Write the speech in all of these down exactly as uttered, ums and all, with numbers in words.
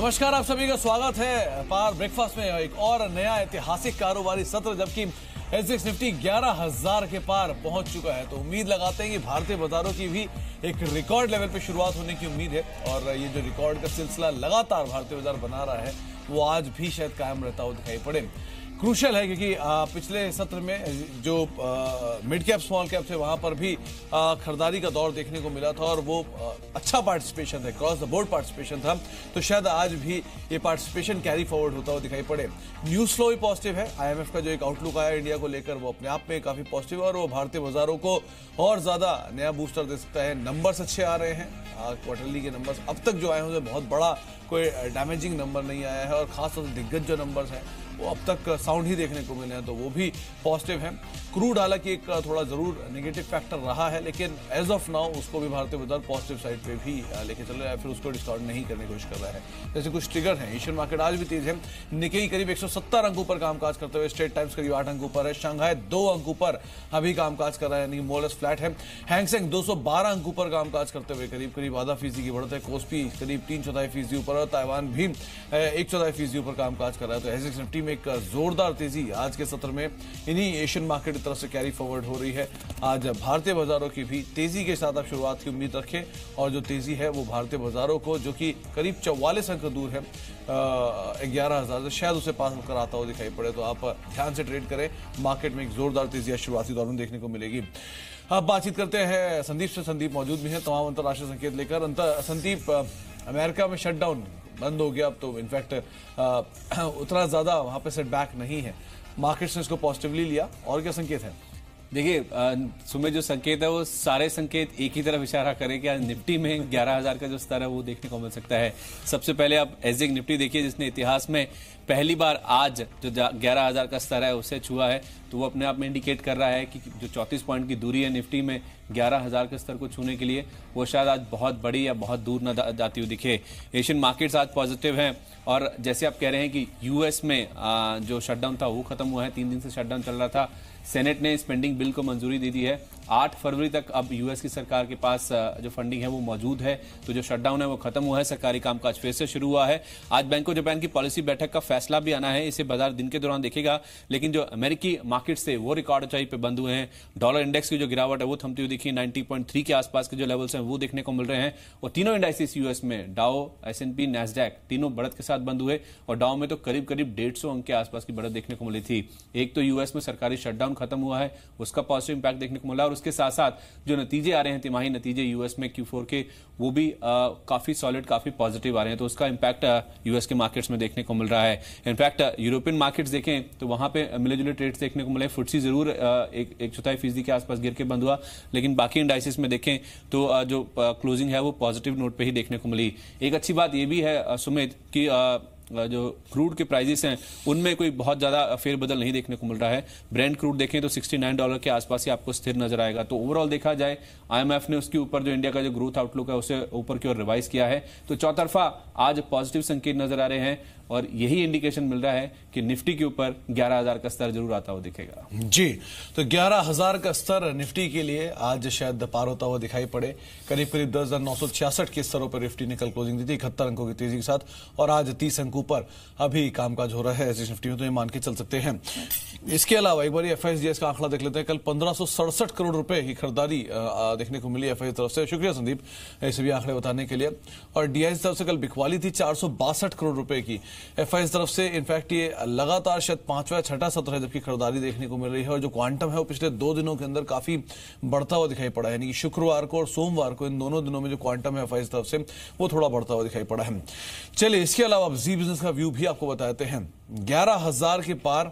नमस्कार, आप सभी का स्वागत है पार ब्रेकफास्ट में एक और नया ऐतिहासिक कारोबारी सत्र, जबकि सेंसेक्स निफ्टी ग्यारह हज़ार के पार पहुंच चुका है। तो उम्मीद लगाते हैं कि भारतीय बाजारों की भी एक रिकॉर्ड लेवल पे शुरुआत होने की उम्मीद है और ये जो रिकॉर्ड का सिलसिला लगातार भारतीय बाजार बना रहा है वो आज भी शायद कायम रहता हुआ दिखाई पड़े। क्रूशल है क्योंकि आ, पिछले सत्र में जो मिड कैप स्मॉल कैप थे वहां पर भी आ, खरीदारी का दौर देखने को मिला था और वो आ, अच्छा पार्टिसिपेशन था, क्रॉस द बोर्ड पार्टिसिपेशन था। तो शायद आज भी ये पार्टिसिपेशन कैरी फॉरवर्ड होता हुआ दिखाई पड़े। न्यूज फ्लो भी पॉजिटिव है। आईएमएफ का जो एक आउटलुक आया इंडिया को लेकर वो अपने आप में काफी पॉजिटिव है और वो भारतीय बाजारों को और ज्यादा नया बूस्टर दे सकता है। नंबर्स अच्छे आ रहे हैं, क्वार्टरली के नंबर्स अब तक जो आए हैं उसमें बहुत बड़ा कोई डैमेजिंग नंबर नहीं आया है और खासतौर से दिग्गज जो नंबर्स हैं वो अब तक साउंड ही देखने को मिले हैं, तो वो भी पॉजिटिव है। क्रूड हालांकि एक थोड़ा जरूर नेगेटिव फैक्टर रहा है, लेकिन एज ऑफ नाउ उसको भी भारतीय बाजार पॉजिटिव साइड पे भी लेके चल रहा है, फिर उसको डिस्टॉर्ट नहीं करने की कोशिश कर रहा है। जैसे कुछ ट्रिगर है। एशियन मार्केट आज भी तेज है। निकेई करीब एक सौ सत्तर अंकों पर कामकाज करते हुए, स्ट्रेट टाइम्स करीब आठ अंकों पर है, शंघाई दो अंकों पर अभी कामकाज कर रहा है, यानी मोलेस फ्लैट है। हैंगसेंग दो सौ बारह अंकों पर कामकाज करते हुए करीब करीब आधा फीसदी की बढ़त है। कोस्पी करीब तीन चौथाई फीसदी ऊपर और ताइवान भी एक चौथाई फीसदी ऊपर कामकाज कर रहा है। तो सेंसेक्स निफ्टी में एक जोरदार तेजी आज के सत्र में इन्हीं एशियन मार्केट की तरफ से कैरी फॉरवर्ड हो रही है। आज भारतीय बाजारों की भी तेजी के साथ आप शुरुआत की उम्मीद रखें और जो तेजी है वो भारतीय बाजारों को, जो कि करीब चौवालीस अंक दूर है ग्यारह हजार से, शायद उसे पास कर आता हुआ दिखाई पड़े। तो आप ध्यान से ट्रेड करें। मार्केट में एक जोरदार तेजी आज शुरुआती दौर में देखने को मिलेगी। अब बातचीत करते हैं संदीप से। संदीप मौजूद भी है तमाम अंतर्राष्ट्रीय संकेत लेकर। अंतर संदीप, अमेरिका में शटडाउन बंद हो गया अब तो, इनफैक्ट उतना ज्यादा वहां पे सेटबैक नहीं है। मार्केट्स ने इसको पॉजिटिवली लिया और क्या संकेत है? देखिए सुमित, जो संकेत है वो सारे संकेत एक ही तरफ इशारा करें कि आज निफ्टी में ग्यारह हज़ार का जो स्तर है वो देखने को मिल सकता है। सबसे पहले आप एसजेक निफ्टी देखिए, जिसने इतिहास में पहली बार आज जो ग्यारह हज़ार का स्तर है उसे छुआ है, तो वो अपने आप में इंडिकेट कर रहा है कि जो चौंतीस पॉइंट की दूरी है निफ्टी में ग्यारह हज़ार के स्तर को छूने के लिए, वो शायद आज बहुत बड़ी या बहुत दूर न जाती हुई दिखे। एशियन मार्केट्स आज पॉजिटिव हैं और जैसे आप कह रहे हैं कि यूएस में जो शटडाउन था वो खत्म हुआ है, तीन दिन से शटडाउन चल रहा था। सेनेट ने स्पेंडिंग बिल को मंजूरी दे दी है। आठ फरवरी तक अब यूएस की सरकार के पास जो फंडिंग है वो मौजूद है, तो जो शटडाउन है वो खत्म हुआ है, सरकारी कामकाज फिर से शुरू हुआ है। आज बैंक ऑफ जापान की पॉलिसी बैठक का फैसला भी आना है, इसे बाजार दिन के दौरान देखेगा। लेकिन जो अमेरिकी मार्केट्स थे वो रिकॉर्ड ऊंचाई पे बंद हुए हैं। डॉलर इंडेक्स की जो गिरावट है वो थमती हुई दिखी, नब्बे पॉइंट तीन के आसपास के जो लेवल्स हैं वो देखने को मिल रहे हैं। और तीनों इंडाइसिस यूएस में, डाउ, एसएनपी, नैस्डैक, तीनों बढ़त के साथ बंद हुए और डाउ में तो करीब करीब डेढ़ सौ अंक के आसपास की बढ़त देखने को मिली थी। एक तो यूएस में सरकारी शटडाउन खत्म हुआ है, उसका पॉजिटिव इंपैक्ट देखने को मिला और उसके साथ साथ जो नतीजे आ रहे हैं, तिमाही नतीजे यूएस में क्यू फोर के, वो भी आ, काफी सॉलिड, काफी पॉजिटिव आ रहे हैं, तो उसका इंपैक्ट यूएस के मार्केट्स में देखने को मिल रहा है। इनफैक्ट यूरोपियन मार्केट्स देखें तो वहां पे मिले जुले ट्रेड्स देखने को मिले। फुटसी जरूर एक एक चौथाई फीसदी के आसपास गिर के बंद हुआ, लेकिन बाकी इंडाइसिस में देखें तो आ, जो क्लोजिंग है वो पॉजिटिव नोट पे ही देखने को मिली। एक अच्छी बात यह भी है सुमित कि आ, जो क्रूड के प्राइसेस हैं उनमें कोई बहुत ज्यादा फेरबदल नहीं देखने को मिल रहा है। ब्रेंट क्रूड देखें तो उनहत्तर डॉलर के आसपास ही आपको स्थिर नजर आएगा। तो ओवरऑल देखा जाए, आईएमएफ ने उसके ऊपर जो इंडिया का जो ग्रोथ आउटलुक है उसे ऊपर की ओर रिवाइज किया है। तो चौतरफा आज पॉजिटिव संकेत नजर आ रहे हैं और यही इंडिकेशन मिल रहा है कि निफ्टी के ऊपर ग्यारह हज़ार का स्तर जरूर आता हुआ दिखेगा। जी, तो ग्यारह हज़ार का स्तर निफ्टी के लिए आज शायद पार होता हुआ दिखाई पड़े। करीब करीब दस हजार नौ सौ छियासठ के स्तरों पर निफ्टी ने कल क्लोजिंग दी थी इकहत्तर अंकों की तेजी के साथ, और आज तीस अंकों पर अभी कामकाज हो रहा है ऐसे निफ्टी में, तो ये मान के चल सकते हैं। इसके अलावा एक बार एफआईएसडीएस का आंकड़ा देख लेते हैं। कल पंद्रह सौ सड़सठ करोड़ रुपए की खरीदारी देखने को मिली एफआईएस तरफ से। शुक्रिया संदीप ऐसे भी आंकड़े बताने के लिए। और डीआईएस तरफ से कल बिकवाली थी चार सौ बासठ करोड़ रुपए की एफआईएस तरफ से। इनफैक्ट ये लगातार शायद पांचवा छठा सत्र है जबकि खरीदारी देखने को मिल रही है और जो क्वांटम है वो पिछले दो दिनों के अंदर काफी बढ़ता हुआ दिखाई पड़ा है, यानी कि शुक्रवार को और सोमवार को इन दोनों दिनों में जो क्वांटम है एफआईएस तरफ से वो थोड़ा बढ़ता हुआ दिखाई पड़ा है। चलिए, इसके अलावा अब जी बिजनेस का व्यू भी आपको बताते हैं। ग्यारह हज़ार के पार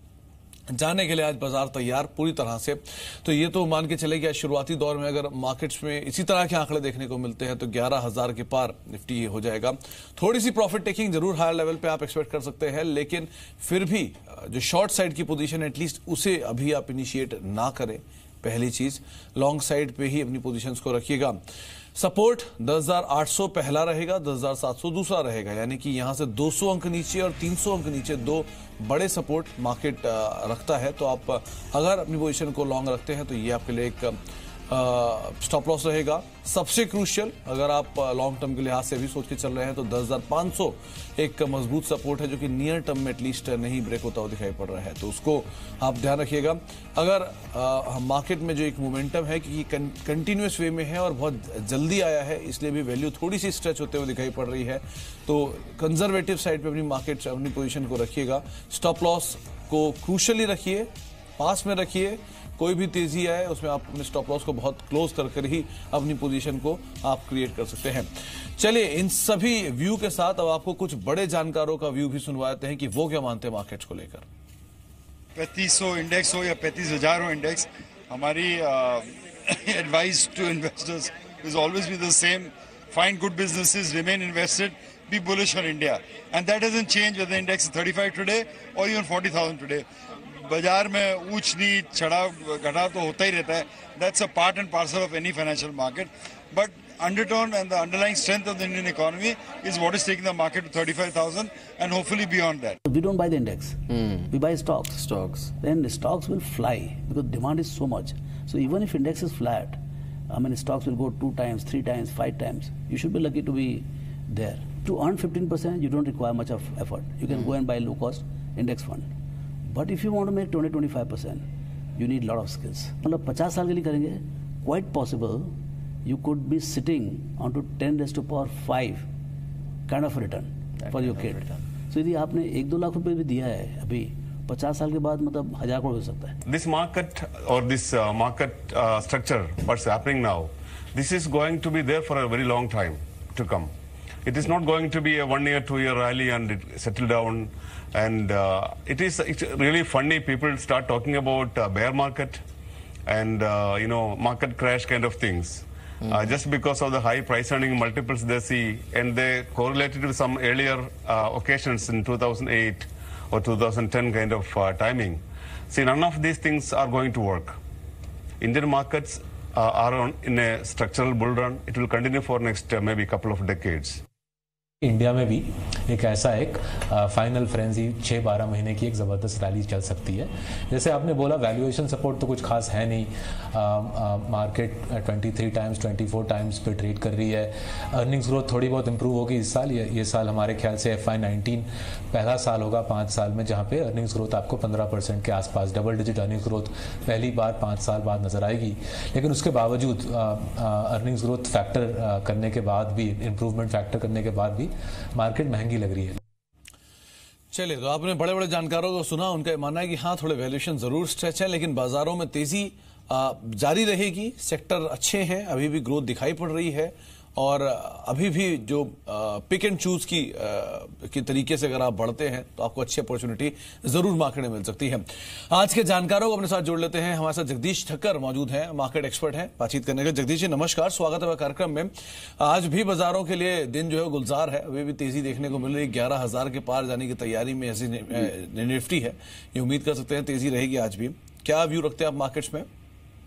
जाने के लिए आज बाजार तैयार पूरी तरह से। तो ये तो मान के चले गया शुरुआती दौर में अगर मार्केट्स में इसी तरह के आंकड़े देखने को मिलते हैं तो ग्यारह हज़ार के पार निफ्टी हो जाएगा। थोड़ी सी प्रॉफिट टेकिंग जरूर हायर लेवल पे आप एक्सपेक्ट कर सकते हैं, लेकिन फिर भी जो शॉर्ट साइड की पोजीशन एटलीस्ट उसे अभी आप इनिशिएट ना करें। पहली चीज, लॉन्ग साइड पे ही अपनी पोजीशंस को रखिएगा। सपोर्ट दस हजार आठ सौ पहला रहेगा, दस हजार सात सौ दूसरा रहेगा, यानी कि यहां से दो सौ अंक नीचे और तीन सौ अंक नीचे दो बड़े सपोर्ट मार्केट रखता है। तो आप अगर अपनी पोजीशन को लॉन्ग रखते हैं तो ये आपके लिए एक स्टॉप लॉस रहेगा। सबसे क्रूशियल अगर आप लॉन्ग टर्म के लिहाज से भी सोच के चल रहे हैं तो दस हज़ार पाँच सौ एक मजबूत सपोर्ट है जो कि नियर टर्म में एटलीस्ट नहीं ब्रेक होता हुआ दिखाई पड़ रहा है, तो उसको आप ध्यान रखिएगा। अगर हम मार्केट में जो एक मोमेंटम है कि कंटिन्यूस वे में है और बहुत जल्दी आया है, इसलिए भी वैल्यू थोड़ी सी स्ट्रेच होते हुए दिखाई पड़ रही है, तो कंजर्वेटिव साइड पे अपनी मार्केट अपनी पोजीशन को रखिएगा। स्टॉप लॉस को क्रूशियली रखिए, पास में रखिए। कोई भी तेजी आए उसमें आप अपने स्टॉप लॉस को बहुत क्लोज कर कर ही अपनी पोजीशन को आप क्रिएट कर सकते हैं। चलिए, इन सभी व्यू के साथ अब आपको कुछ बड़े जानकारों का व्यू भी सुनवाते हैं कि वो क्या मानते हैं मार्केट्स को लेकर। पैंतीस सौ इंडेक्स हो या पैंतीस हजार हो इंडेक्स, हमारी advice to investors is always be the same, find good businesses, remain invested, be bullish on India, and that doesn't change whether index thirty five today और इवन फोर्टी थाउजेंड टुडे। बाजार में ऊंच नीच चढ़ाव घटाव तो होता ही रहता है, that's a part and parcel of any financial market, but undertone and the underlying strength of the Indian economy is what is taking the market to thirty-five thousand and hopefully beyond that. We don't buy the index. Hmm. We buy stocks. Stocks. Then the stocks will fly because demand is so much. So even if index is flat, I mean stocks will go two times, three times, five times. You should be lucky to be there. To earn fifteen percent, you don't require much of effort. You can hmm. go and buy low cost index fund. But if you want to make twenty to twenty-five percent, you need a lot of skills. मतलब पचास साल के लिए करेंगे, quite possible you could be sitting onto ten raised to power five kind of return that for your kid. So यदि आपने एक दो लाख रुपए भी दिया है अभी, पचास साल के बाद मतलब हजार करोड़ हो सकता है. This market or this uh, market uh, structure what's happening now, this is going to be there for a very long time to come. It is not going to be a one year, two year rally and it settle down. And uh, it is it's really funny. People start talking about uh, bear market and uh, you know market crash kind of things. Uh, just because of the high price earning multiples they see, and they correlated with some earlier uh, occasions in two thousand eight or two thousand ten kind of uh, timing. See, none of these things are going to work. Indian markets uh, are on, in a structural bull run. It will continue for next uh, maybe couple of decades. India में भी एक ऐसा एक final frenzy छः बारह महीने की एक ज़बरदस्त रैली चल सकती है। जैसे आपने बोला, वैल्यूएशन सपोर्ट तो कुछ खास है नहीं, मार्केट तेईस टाइम्स चौबीस टाइम्स पे ट्रेड कर रही है। अर्निंग्स ग्रोथ थोड़ी बहुत इंप्रूव होगी इस साल। ये, ये साल हमारे ख्याल से एफ आई नाइनटीन पहला साल होगा पाँच साल में जहाँ पे अर्निंग्स ग्रोथ आपको पंद्रह परसेंट के आसपास, डबल डिजिट अर्निंग्स ग्रोथ पहली बार पाँच साल बाद नजर आएगी। लेकिन उसके बावजूद अर्निंग्स ग्रोथ फैक्टर करने के बाद भी, इम्प्रूवमेंट फैक्टर करने के बाद भी मार्केट महंगी लग रही है। चलिए, तो आपने बड़े बड़े जानकारों को सुना, उनका मानना है कि हाँ थोड़े वैल्यूएशन जरूर स्ट्रेच है, लेकिन बाजारों में तेजी आ, जारी रहेगी। सेक्टर अच्छे हैं, अभी भी ग्रोथ दिखाई पड़ रही है और अभी भी जो पिक एंड चूज की आ, की तरीके से अगर आप बढ़ते हैं तो आपको अच्छी अपॉर्चुनिटी जरूर मार्केट में मिल सकती है। आज के जानकारों को अपने साथ जोड़ लेते हैं। हमारे साथ जगदीश ठक्कर मौजूद हैं, मार्केट एक्सपर्ट हैं, बातचीत करने का। जगदीश जी नमस्कार, स्वागत है कार्यक्रम में। आज भी बाजारों के लिए दिन जो है गुलजार है, अभी भी तेजी देखने को मिल रही है। ग्यारह हजार के पार जाने की तैयारी में ऐसी निफ्टी है, ये उम्मीद कर सकते हैं तेजी रहेगी आज भी। क्या व्यू रखते हैं आप मार्केट्स में?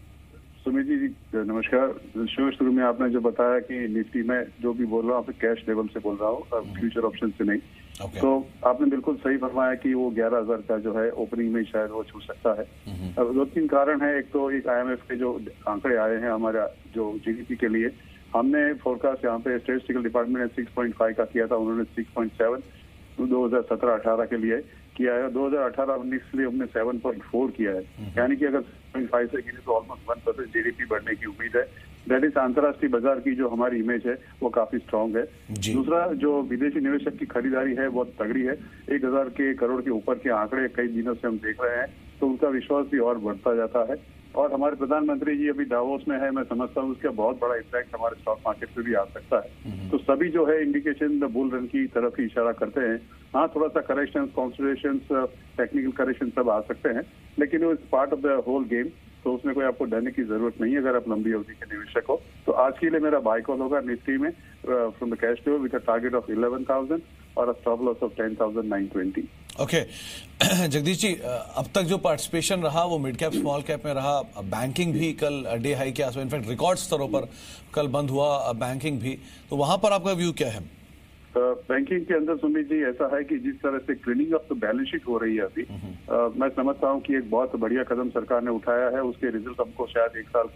सुमित जी नमस्कार। शुरू शुरू में आपने जो बताया कि निफ्टी में जो भी बोल रहा हूँ कैश लेवल से बोल रहा हूँ, फ्यूचर ऑप्शन से नहीं। okay. तो आपने बिल्कुल सही फरमाया कि वो ग्यारह हजार का जो है ओपनिंग में शायद वो छू सकता है। अब दो तीन कारण है। एक तो एक आईएमएफ के जो आंकड़े आए हैं हमारा जो जीडीपी के लिए, हमने फोरकास्ट यहाँ पे स्टेटिस्टिकल डिपार्टमेंट ने सिक्स पॉइंट फाइव का किया था, उन्होंने सिक्स पॉइंट सेवन दो हजार सत्रह अठारह के लिए किया है। दो हजार अठारह उन्नीस के लिए हमने सेवन पॉइंट फोर किया है, यानी कि अगर पॉइंट फाइव से गिरे तो ऑलमोस्ट वन परसेंट जीडीपी बढ़ने की उम्मीद है। दैट इज अंतर्राष्ट्रीय बाजार की जो हमारी इमेज है वो काफी स्ट्रांग है। दूसरा, जो विदेशी निवेशक की खरीदारी है बहुत तगड़ी है। एक हजार के करोड़ के ऊपर के आंकड़े कई दिनों से हम देख रहे हैं, तो उनका विश्वास भी और बढ़ता जाता है। और हमारे प्रधानमंत्री जी अभी दावोस में है, मैं समझता हूँ उसका बहुत बड़ा इम्पैक्ट हमारे स्टॉक मार्केट पे भी आ सकता है। तो सभी जो है इंडिकेशन द बुल रन की तरफ ही इशारा करते हैं। हाँ, थोड़ा सा करेक्शन, कॉन्सिडरेशन, टेक्निकल करेक्शन सब आ सकते हैं, लेकिन वो is part of the whole game, तो उसमें कोई आपको डरने की जरूरत नहीं है अगर आप लंबी अवधि के निवेशक हो। तो आज के लिए मेरा बाय कॉल होगा निफ्टी में from the cash flow with a target of eleven thousand और a stop loss of ten thousand nine twenty. Okay Jagdish ji, अब तक जो पार्टिसिपेशन रहा वो मिड कैप स्मॉल कैप में रहा। बैंकिंग भी कल डे हाई के आसपास, इनफैक्ट रिकॉर्ड स्तरों पर कल बंद हुआ बैंकिंग भी, तो वहां पर आपका व्यू क्या है? बैंकिंग के अंदर सुमित जी ऐसा है कि जिस तरह से cleaning of the balance sheet हो रही है अभी, आ, मैं समझता हूं कि एक बहुत बढ़िया कदम सरकार ने उठाया है। उसके रिजल्ट हमको शायद एक साल के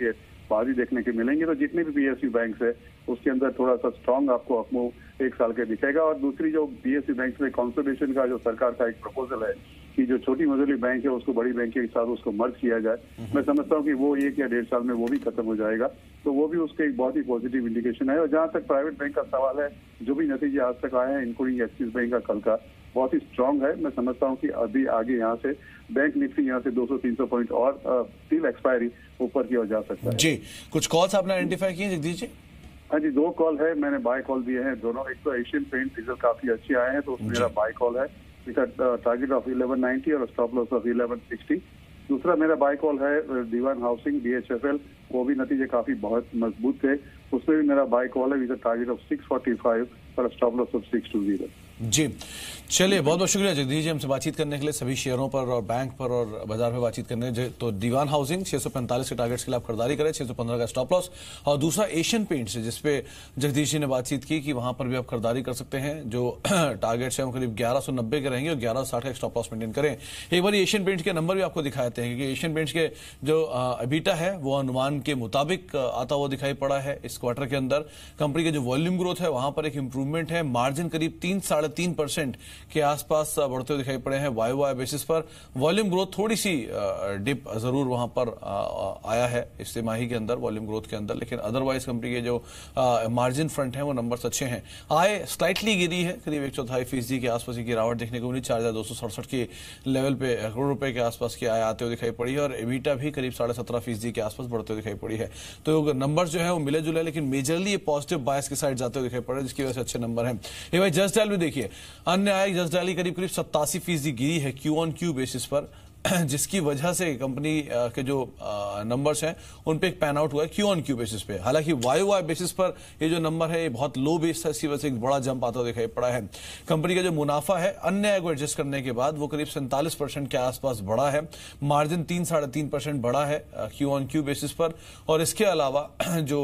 भारी देखने के मिलेंगे। तो जितने भी पीएसयू बैंक है उसके अंदर थोड़ा सा स्ट्रांग आपको अपमूव एक साल के दिखेगा। और दूसरी जो पीएसयू बैंक में कंसोलिडेशन का जो सरकार का एक प्रपोजल है कि जो छोटी मझोली बैंक है उसको बड़ी बैंक के साथ उसको मर्ज किया जाए, मैं समझता हूँ कि वो एक या डेढ़ साल में वो भी खत्म हो जाएगा। तो वो भी उसके एक बहुत ही पॉजिटिव इंडिकेशन है। और जहां तक प्राइवेट बैंक का सवाल है, जो भी नतीजे आज तक आए हैं इंक्लूडिंग एक्सिस बैंक का कल का बहुत ही स्ट्रांग है। मैं समझता हूँ कि अभी आगे यहाँ से बैंक निफ्टी यहाँ से दो सौ तीन सौ पॉइंट और टिल एक्सपायरी ऊपर की ओर जा सकता है। जी, कुछ कॉल्स आपने आइडेंटिफाई किए जगदीश जी? हाँ जी, दो कॉल है, मैंने बाय कॉल दिए हैं दोनों। एक तो एशियन पेंट रिजल्ट काफी अच्छे आए हैं तो उसमें मेरा बाय कॉल है, टारगेट ऑफ इलेवन नाइंटी और stop loss of eleven sixty. दूसरा मेरा बाय कॉल है दीवान हाउसिंग डीएचएफएल, वो भी नतीजे काफी बहुत मजबूत थे, उसमें भी मेरा बाय कॉल है with target of six forty five और stop loss of six two zero. जी, चलिए बहुत बहुत शुक्रिया जगदीश जी हमसे बातचीत करने के लिए, सभी शेयरों पर और बैंक पर और बाजार पर बातचीत करने। तो दीवान हाउसिंग छह सौ पैंतालीस के टारगेट्स के लिए आप खरीदारी करें, छह सौ पंद्रह का स्टॉप लॉस। और दूसरा एशियन पेंट्स है जिसपे जगदीश जी ने बातचीत की कि वहां पर भी आप खरीदारी कर सकते हैं। जो टारगेट्स हैं वो करीब ग्यारह सौ नब्बे के रहेंगे और ग्यारह सौ साठ का स्टॉप लॉस मेंटेन करें। एक बार एशियन पेंट्स के नंबर भी आपको दिखाते हैं क्योंकि एशियन पेंट्स के जो एबिटा है वो अनुमान के मुताबिक आता हुआ दिखाई पड़ा है इस क्वार्टर के अंदर। कंपनी के जो वॉल्यूम ग्रोथ है वहां पर एक इंप्रूवमेंट है, मार्जिन करीब तीन साढ़े तीन परसेंट के आसपास बढ़ते हुए दिखाई पड़े हैं वाई वाई बेसिस पर। वॉल्यूम ग्रोथ थोड़ी सी डिप जरूर वहां पर आया है इस तिमाही के अंदर वॉल्यूम ग्रोथ के अंदर, लेकिन अदरवाइज कंपनी के जो मार्जिन फ्रंट है वो नंबर्स अच्छे हैं। आय स्लाइटली गिरी है, करीब एक चौथाई फीसदी के आसपास की गिरावट देखने को मिली, चार हजार दो सौ सड़सठ के लेवल पे करोड़ रुपए के आसपास की आय आते हुए दिखाई पड़ी है। और एबिटा भी करीब साढ़े सत्रह फीसदी के आसपास बढ़ते हुए दिखाई पड़ी है। तो नंबर्स जो है वो मिले जुले, लेकिन मेजरली ये पॉजिटिव बायस के साइड जाते हुए दिखाई पड़ रहे हैं जिसकी वजह से अच्छे नंबर हैं। ये भाई जस्ट डायल भी देखिए, अन्य आय जस्ट डायल करीब करीब सत्तासी फीसदी गिरी है क्यू ऑन क्यू बेसिस पर, जिसकी वजह से कंपनी के जो नंबर्स हैं उन पे एक पैन आउट हुआ है क्यू ऑन क्यू बेसिस पे। हालांकि वाई वाई बेसिस पर ये जो नंबर है ये बहुत लो बेस है, इसकी वजह से एक बड़ा जंप आता हुआ दिखाई पड़ा है। कंपनी का जो मुनाफा है अन्य आय को एडजस्ट करने के बाद वो करीब सैंतालीस परसेंट के आसपास बढ़ा है, मार्जिन तीन साढ़े तीन परसेंट बढ़ा है क्यू ऑन क्यू बेसिस पर। और इसके अलावा जो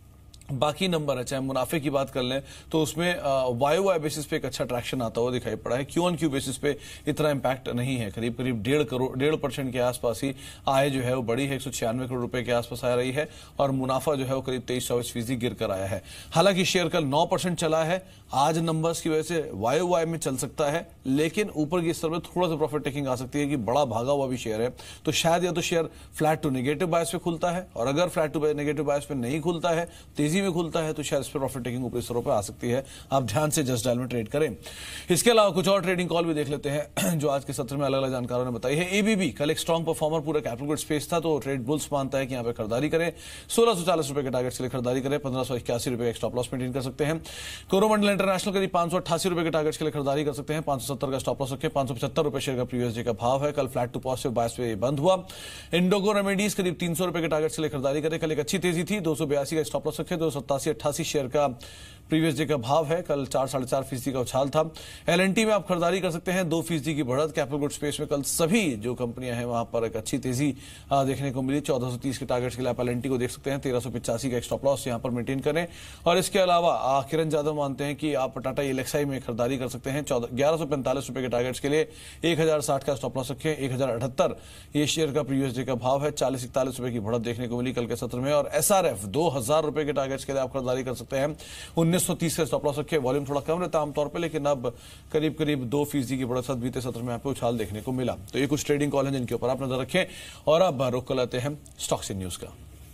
बाकी नंबर है, चाहे मुनाफे की बात कर लें तो उसमें वाई वाई बेसिस पे एक अच्छा ट्रैक्शन आता हुआ दिखाई पड़ा है। क्यू ऑन क्यू बेसिस पे इतना इंपैक्ट नहीं है, करीब करीब डेढ़ करोड़ डेढ़ परसेंट के आसपास ही आय जो है वो बड़ी है, एक सौ छियानवे करोड़ रुपए के आसपास आ रही है और मुनाफा जो है वो करीब तेईस चौबीस फीसदी गिर कर आया है। हालांकि शेयर कल नौ परसेंट चला है, आज नंबर्स की वजह से वाई वाई में चल सकता है, लेकिन ऊपर की स्तर में थोड़ा सा प्रॉफिट टेकिंग आ सकती है कि बड़ा भागा हुआ भी शेयर है, तो शायद या तो share flat to negative bias पे खुलता है, और अगर फ्लैट टू नेगेटिव बायस पे नहीं खुलता है, तेजी में खुलता है, तो शायद इस पर प्रॉफिट टेकिंग ऊपरी स्तरों पर आ सकती है। आप ध्यान से जस्ट डायल में ट्रेड करें। इसके अलावा कुछ और ट्रेडिंग कॉल भी देख लेते हैं जो आज के सत्र में अलग अलग जानकारों ने बताई है। एबीबी कल एक स्ट्रॉन्ग परफॉर्मर पूरा कैपिटल गुड स्पेस था, तो ट्रेड बुल्स मानता है कि यहां पर खरीदारी करें, सोलह सौ चालीस रुपए के टारगेट के लिए खरीदारी करें, पंद्रह सौ इक्यासी रुपए स्टॉप लॉस मेंटेन कर सकते हैं। कोरोमंडल इंटरनेशनल करीब पांच सौ अट्ठासी रुपए के टारगेट के लिए खरीदारी कर सकते हैं, पांच सौ सत्तर का स्टॉप लॉस रखें, पांच सौ पचहत्तर रुपए शेयर का प्रीवियस डे का भाव है, कल फ्लैट टू पॉजिटिव बायस पे बंद हुआ। इंडोको रेमेडीज करीब तीन सौ रुपए के टारगेट के लिए खरीदारी करें, कल एक अच्छी तेजी थी, दो सौ बयासी का स्टॉप लॉस रखे, दो सौ सत्तासी अट्ठासी शेयर का प्रीवियस डे का भाव है, कल चार साढ़े चार फीसदी का उछाल था। एलएनटी में आप खरीदारी कर सकते हैं, दो फीसदी की बढ़त। कैपिटल गुड स्पेस में कल सभी जो कंपनियां हैं वहां पर एक अच्छी तेजी देखने को मिली, चौदह सौ तीस के टारगेट के लिए आप एलएनटी को देख सकते हैं, तेरह सौ पिचासी का स्टॉप लॉस यहां पर मेंटेन करें। और इसके अलावा किरण यादव मानते हैं कि आप टाटा एलेक्साई में खरीदारी कर सकते हैं, ग्यारह सौ पैंतालीस रुपए के टारगेट के लिए एक हजार साठ का स्टॉप लॉस रखें, एक हजार अठहत्तर ये शेयर का प्रीवियस डे का भाव है, चालीस इकतालीस रुपए की बढ़त देखने को मिली कल के सत्र में। और एसआरएफ दो हजार रुपए के टारगेट के लिए आप खरीदारी कर सकते हैं, उन्नीस सौ तीस का स्टॉप लॉस रखे। वॉल्यूम थोड़ा कम रहता है आमतौर पे, लेकिन अब करीब करीब दो फीसदी की बढ़त साथ बीते सत्र में आपको उछाल देखने को मिला। तो ये कुछ ट्रेडिंग कॉल हैं जिनके ऊपर आप नजर रखें। और अब रुक कर लेते हैं स्टॉक्स इन न्यूज का।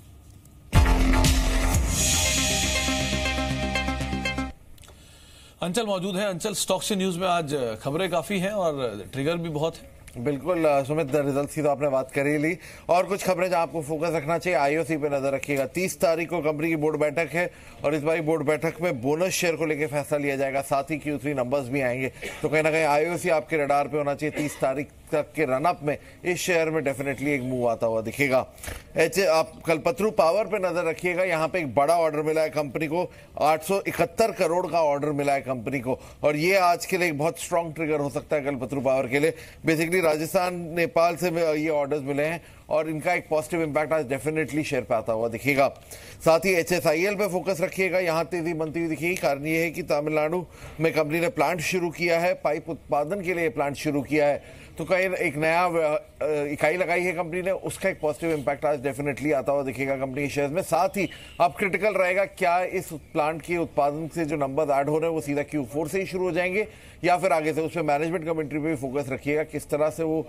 अंचल मौजूद है। अंचल, स्टॉक्स इन न्यूज में आज खबरें काफी हैं और ट्रिगर भी बहुत है। बिल्कुल सुमित, रिजल्ट की तो आपने बात कर ही ली, और कुछ खबरें जहां आपको फोकस रखना चाहिए। आईओसी पे नजर रखिएगा, तीस तारीख को कंपनी की बोर्ड बैठक है और इस बार बोर्ड बैठक में बोनस शेयर को लेकर फैसला लिया जाएगा, साथ ही क्यू थ्री नंबर्स भी आएंगे, तो कहीं ना कहीं आईओसी आपके रडार पे होना चाहिए। तीस तारीख तक के रनअप में इस शेयर में डेफिनेटली एक मूव आता हुआ दिखेगा। एच आप कल्पतरू पावर पे नजर रखिएगा, यहाँ पे एक बड़ा ऑर्डर मिला है कंपनी को, आठ सौ इकहत्तर करोड़ का ऑर्डर मिला है कंपनी को, और ये आज के लिए एक बहुत स्ट्रॉन्ग ट्रिगर हो सकता है कल्पतरू पावर के लिए। बेसिकली राजस्थान नेपाल से ये ऑर्डर्स मिले हैं और इनका एक पॉजिटिव इंपैक्ट आज डेफिनेटली शेयर पे आता हुआ दिखेगा। साथ ही एच एस आई एल पे फोकस रखिएगा, यहां तेजी बनती हुई दिखेगी। कारण ये है कि तमिलनाडु में कंपनी ने प्लांट शुरू किया है, पाइप उत्पादन के लिए प्लांट शुरू किया है, तो कहीं एक नया इकाई लगाई है कंपनी ने, उसका एक पॉजिटिव इंपैक्ट आज डेफिनेटली आता हुआ दिखेगा कंपनी के शेयर्स में। साथ ही अब क्रिटिकल रहेगा क्या इस प्लांट के उत्पादन से जो नंबर ऐड हो रहे हैं वो सीधा क्यू फोर से ही शुरू हो जाएंगे या फिर आगे से। उस पर मैनेजमेंट कमेंट्री पे भी फोकस रखिएगा, किस तरह से वो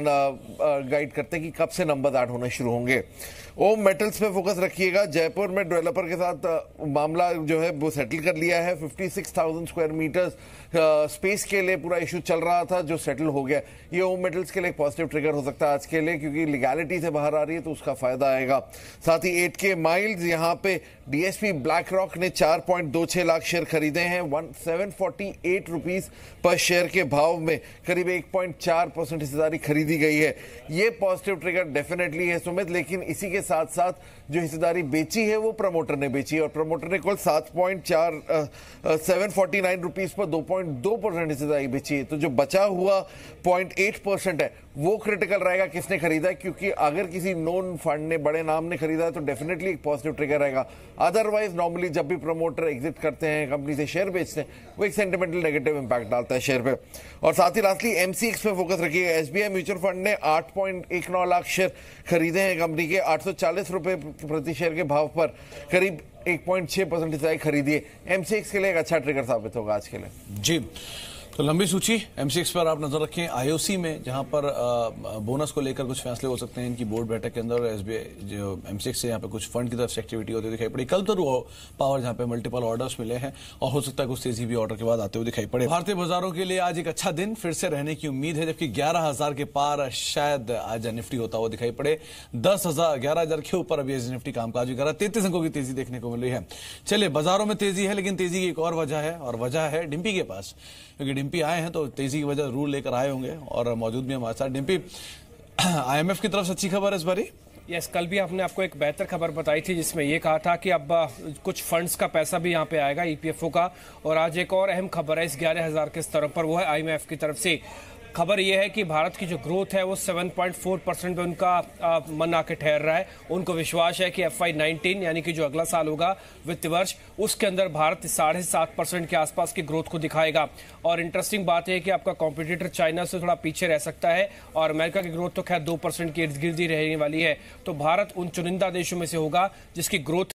गाइड करते हैं कि कब से नंबर ऐड होने शुरू होंगे। ओम मेटल्स पे फोकस रखिएगा। जयपुर में डेवलपर के साथ मामला जो है वो सेटल कर लिया है। छप्पन हज़ार स्क्वायर मीटर्स स्पेस के लिए पूरा इशू चल रहा था जो सेटल हो गया। ये ओम मेटल्स के लिए एक पॉजिटिव ट्रिगर हो सकता है आज के लिए, क्योंकि लीगैलिटी से बाहर आ रही है तो उसका फायदा आएगा। साथ ही एट के माइल्स, यहाँ पे डीएसपी ब्लैक रॉक ने चार पॉइंट दो छह लाख शेयर खरीदे हैं। One seven forty eight rupees per share के भाव में करीब एक पॉइंट चार परसेंट हिस्सेदारी खरीदी गई है। ये पॉजिटिव ट्रिगर डेफिनेटली है सुमित, लेकिन इसी के साथ साथ जो हिस्सेदारी बेची है वो प्रमोटर ने बेची है और प्रमोटर ने कुल सात पॉइंट चार seven forty nine rupees per दो पॉइंट दो परसेंट हिस्सेदारी बेची है। तो जो बचा हुआ पॉइंट एट परसेंट है वो क्रिटिकल रहेगा किसने खरीदा है, क्योंकि अगर किसी नोन फंड ने, बड़े नाम ने खरीदा है तो डेफिनेटली एक पॉजिटिव ट्रिगर रहेगा। अदरवाइज नॉर्मली जब भी प्रमोटर एग्जिट करते हैं, कंपनी से शेयर बेचते हैं, वो एक सेंटिमेंटल नेगेटिव इंपैक्ट डालता है शेयर पे। और साथ ही लास्टली एमसीएक्स पे फोकस रखिएगा। एसबीआई म्यूचुअल फंड ने आठ पॉइंट एक नौ लाख शेयर खरीदे हैं कंपनी के, आठ सौ चालीस रुपए प्रति शेयर के भाव पर करीब एक पॉइंट छह परसेंट हिस्सेदारी खरीदी है। एमसीएक्स के लिए एक अच्छा ट्रिगर साबित होगा आज के लिए। जी, तो लंबी सूची एमसीएक्स पर आप नजर रखें। आईओसी में जहां पर आ, बोनस को लेकर कुछ फैसले हो सकते हैं इनकी बोर्ड बैठक के अंदर। एसबीआई जो एमसीएक्स से यहाँ पे कुछ फंड की तरफ से एक्टिविटी होती दिखाई पड़ी। कल तो पावर जहां पे मल्टीपल ऑर्डर्स मिले हैं और हो सकता है कुछ तेजी भी ऑर्डर के बाद आते हुए दिखाई पड़े। भारतीय बाजारों के लिए आज एक अच्छा दिन फिर से रहने की उम्मीद है, जबकि ग्यारह हजार के पार शायद आज निफ्टी होता हुआ दिखाई पड़े। दस हजार ग्यारह हजार के ऊपर अभी निफ्टी कामकाज भी कर रहा है। तैतीस अंकों की तेजी देखने को मिल रही है। चलिए, बाजारों में तेजी है, लेकिन तेजी की एक और वजह है और वजह है डिम्पी के पास, क्योंकि डिम्पी आए हैं तो तेजी की वजह रूल लेकर आए होंगे और मौजूद भी हमारे साथ। डिम्पी, आईएमएफ की तरफ से अच्छी खबर है इस बारी? यस, कल भी आपने आपको एक बेहतर खबर बताई थी जिसमें यह कहा था कि अब कुछ फंड्स का पैसा भी यहाँ पे आएगा, ईपीएफओ का। और आज एक और अहम खबर है इस ग्यारह हजार के स्तरों पर, वो है आईएमएफ की तरफ से। खबर यह है कि भारत की जो ग्रोथ है वो सात पॉइंट चार परसेंट पे उनका आ, मन आके ठहर रहा है। उनको विश्वास है कि एफ आई नाइनटीन यानी कि जो अगला साल होगा वित्त वर्ष, उसके अंदर भारत साढ़े सात परसेंट के आसपास की ग्रोथ को दिखाएगा। और इंटरेस्टिंग बात है कि आपका कॉम्पिटिटर चाइना से थोड़ा पीछे रह सकता है और अमेरिका की ग्रोथ तो खैर दो परसेंट की इर्द गिर्द ही रहने वाली है। तो भारत उन चुनिंदा देशों में से होगा जिसकी ग्रोथ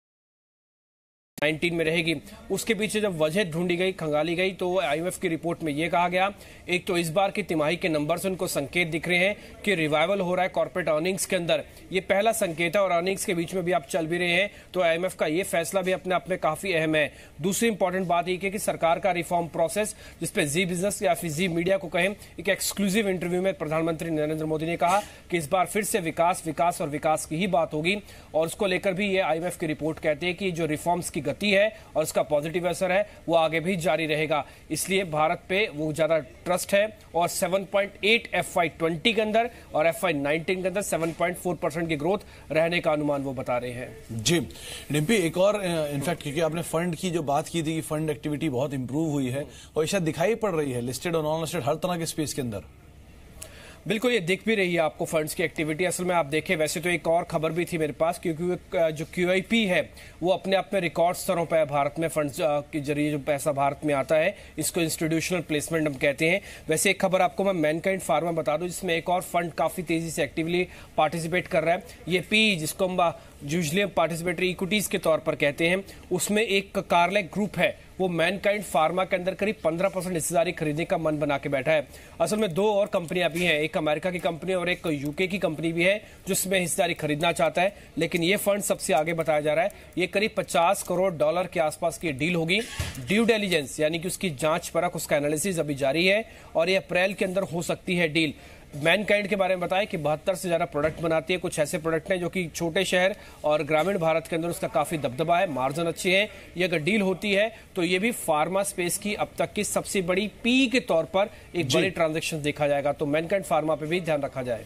नाइनटीन में रहेगी। उसके पीछे जब वजह ढूंढी गई, खंगाली गई, तो आईएमएफ की रिपोर्ट में यह कहा गया, एक तो इस बार की तिमाही के नंबर से उनको संकेत दिख रहे हैं कि रिवाइवल हो रहा है कॉर्पोरेट अर्निंग्स के अंदर। ये पहला संकेत है और अर्निंग्स के बीच में भी आप चल भी रहे हैं, तो आईएमएफ का ये फैसला भी अपने आप में काफी अहम है। दूसरी इंपॉर्टेंट बात यह कि सरकार का रिफॉर्म प्रोसेस, जिसपे जी बिजनेस या फिर जी मीडिया को कहें, एक एक्सक्लूसिव इंटरव्यू में प्रधानमंत्री नरेंद्र मोदी ने कहा कि इस बार फिर से विकास विकास और विकास की ही बात होगी। और उसको लेकर भी ये आईएमएफ की रिपोर्ट कहते हैं कि जो रिफॉर्म्स की गति है और उसका पॉजिटिव असर है वो आगे भी जारी रहेगा। इसलिए भारत पे वो ज्यादा ट्रस्ट है और सात पॉइंट आठ एफ आई ट्वेंटी के अंदर और एफ आई नाइनटीन के अंदर सात पॉइंट चार परसेंट की ग्रोथ रहने का अनुमान वो बता रहे हैं। जी डिम्पी, एक और इनफैक्ट क्योंकि आपने फंड की जो बात की थी कि फंड एक्टिविटी बहुत इंप्रूव हुई है और शायद दिखाई पड़ रही है लिस्टेड और नॉन लिस्टेड हर तरह के स्पेस के अंदर। बिल्कुल, ये दिख भी रही है आपको फंड्स की एक्टिविटी। असल में आप देखें, वैसे तो एक और खबर भी थी मेरे पास, क्योंकि जो क्यूआईपी है वो अपने आप में रिकॉर्ड स्तरों पर है भारत में। फंड्स के जरिए जो पैसा भारत में आता है इसको इंस्टीट्यूशनल प्लेसमेंट हम कहते हैं। वैसे एक खबर आपको मैं मैनकाइंड फार्मा बता दूं, जिसमें एक और फंड काफी तेजी से एक्टिवली पार्टिसिपेट कर रहा है। ये पी, जिसको हम यूजुअली पार्टिसिपेटरी इक्विटीज के तौर पर कहते हैं, उसमें एक कार्ले ग्रुप है, वो मैनकाइंड फार्मा के अंदर करीब पंद्रह परसेंट हिस्सेदारी खरीदने का मन बना के बैठा है। असल में दो और कंपनियां भी हैं, एक अमेरिका की कंपनी और एक यूके की कंपनी भी है जिसमें हिस्सेदारी खरीदना चाहता है। लेकिन ये फंड सबसे आगे बताया जा रहा है, ये करीब पचास करोड़ डॉलर के आसपास की डील होगी। ड्यू डिलिजेंस यानी कि उसकी जांच परख, उसका एनालिसिस अभी जारी है और ये अप्रैल के अंदर हो सकती है डील। मैनकाइंड के बारे में बताया कि बहत्तर से ज्यादा प्रोडक्ट बनाती है। कुछ ऐसे प्रोडक्ट हैं जो कि छोटे शहर और ग्रामीण भारत के अंदर उसका काफी दबदबा है, मार्जिन अच्छे हैं। ये अगर डील होती है तो ये भी फार्मा स्पेस की अब तक की सबसे बड़ी पी के तौर पर एक बड़ी ट्रांजैक्शन देखा जाएगा। तो मैनकाइंड फार्मा पे भी ध्यान रखा जाए।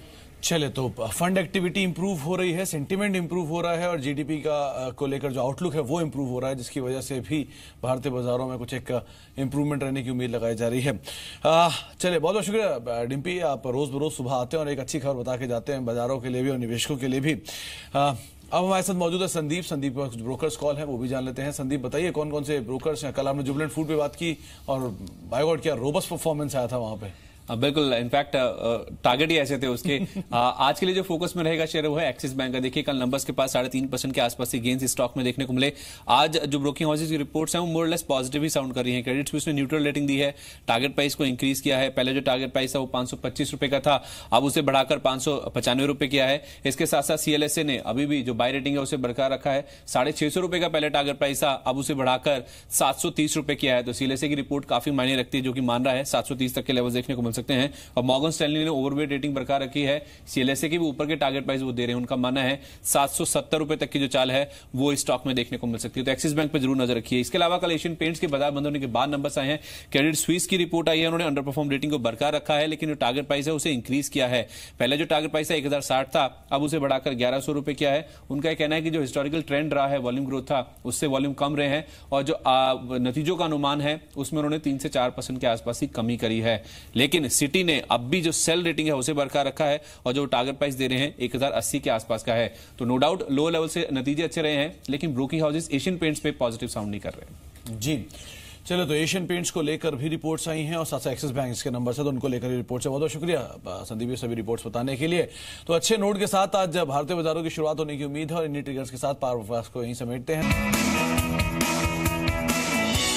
चले तो फंड एक्टिविटी इंप्रूव हो रही है, सेंटिमेंट इंप्रूव हो रहा है और जीडीपी का को लेकर जो आउटलुक है वो इंप्रूव हो रहा है, जिसकी वजह से भी भारतीय बाजारों में कुछ एक इंप्रूवमेंट रहने की उम्मीद लगाई जा रही है। आ, चले बहुत बहुत शुक्रिया डिम्पी, आप रोज बरोज सुबह आते हैं और एक अच्छी खबर बता के जाते हैं बाजारों के लिए भी और निवेशकों के लिए भी। आ, अब हमारे साथ मौजूद है संदीप। संदीप का कुछ ब्रोकर्स कॉल है वो भी जान लेते हैं। संदीप बताइए कौन कौन से ब्रोकर्स हैं? कल आपने जुबिलेंट फूड पे बात की और बाय गॉड क्या रोबस्ट परफॉर्मेंस आया था वहां पे। बिल्कुल, इनफैक्ट टारगेट ही ऐसे थे उसके। आ, आज के लिए जो फोकस में रहेगा शेयर वो है एक्सिस बैंक का। देखिए कल नंबर्स के पास साढ़े तीन परसेंट के आसपास गेन्स स्टॉक में देखने को मिले। आज जो ब्रोकिंग हाउसेज की रिपोर्ट्स हैं वो मोर लेस पॉजिटिव ही साउंड कर रही हैं। क्रेडिट स्विस ने न्यूट्रल रेटिंग दी है, टारगेट प्राइस को इंक्रीज किया है। पहले जो टारगेट प्राइस था वो पांच सौ पच्चीस रुपए का था, अब उसे बढ़ाकर पांच सौ पचानवे रुपए किया है। इसके साथ साथ सीएलएसए ने अभी भी जो बाय रेटिंग है उसे बरकरार रखा है। साढ़े छह सौ रुपए का पहले टारगेट प्राइस था, अब उसे बढ़ाकर सात सौ तीस रुपए किया है। तो सीएलएसए की रिपोर्ट काफी मायने रखती है, जो कि मान रहा है सात सौ तीस तक के लेवल देखने को मिल सकते हैं। और मॉर्गन स्टैनली ने ओवरवेट रेटिंग बरकरार रखी है, सीएलएसए के भी ऊपर के टारगेट प्राइस वो दे रहे हैं। उनका मानना है सात सौ सत्तर रुपए तक की जो चाल है वो स्टॉक में देखने को मिल सकती है। तो एक्सिस बैंक पे जरूर नजर रखिए। इसके अलावा कल एशियन पेंट्स के बाजार बंद होने के बाद नंबर्स आए हैं। क्रेडिट स्विस की रिपोर्ट आई है, उन्होंने अंडर परफॉर्म रेटिंग को बरकरार रखा है, लेकिन जो टारगेट प्राइस है उसे इंक्रीज किया है। पहले जो टारगेट प्राइस है एक हजार साठ था, अब उसे बढ़ाकर ग्यारह सौ रुपए किया है। उनका कहना है कि जो हिस्टोरिकल ट्रेंड रहा है वॉल्यूम ग्रोथ था उससे वॉल्यूम कम रहे हैं और जो नतीजों का अनुमान है उसमें उन्होंने तीन से चार परसेंट के आसपास ही कमी करी है। लेकिन सिटी ने अब भी जो सेल रेटिंग है उसे बरकरार रखा है और जो टारगेट प्राइस दे रहे हैं एक हजार अस्सी के आसपास का है। तो नो डाउट लो लेवल से नतीजे अच्छे रहे हैं, लेकिन ब्रोकिंग हाउसेस एशियन पेंट्स पे पॉजिटिव साउंड नहीं कर रहे। जी चलो, तो एशियन पेंट्स को लेकर भी रिपोर्ट्स आई हैं और साथ साथ एक्सिस बैंक के नंबर से तो उनको लेकर रिपोर्ट्स है। बहुत बहुत शुक्रिया संदीप ये सभी रिपोर्ट्स बताने के लिए। तो अच्छे नोट के साथ आज भारतीय बाजारों की शुरुआत होने की उम्मीद है और इन ट्रिगर्स के साथ पावर को यहीं समेटते हैं।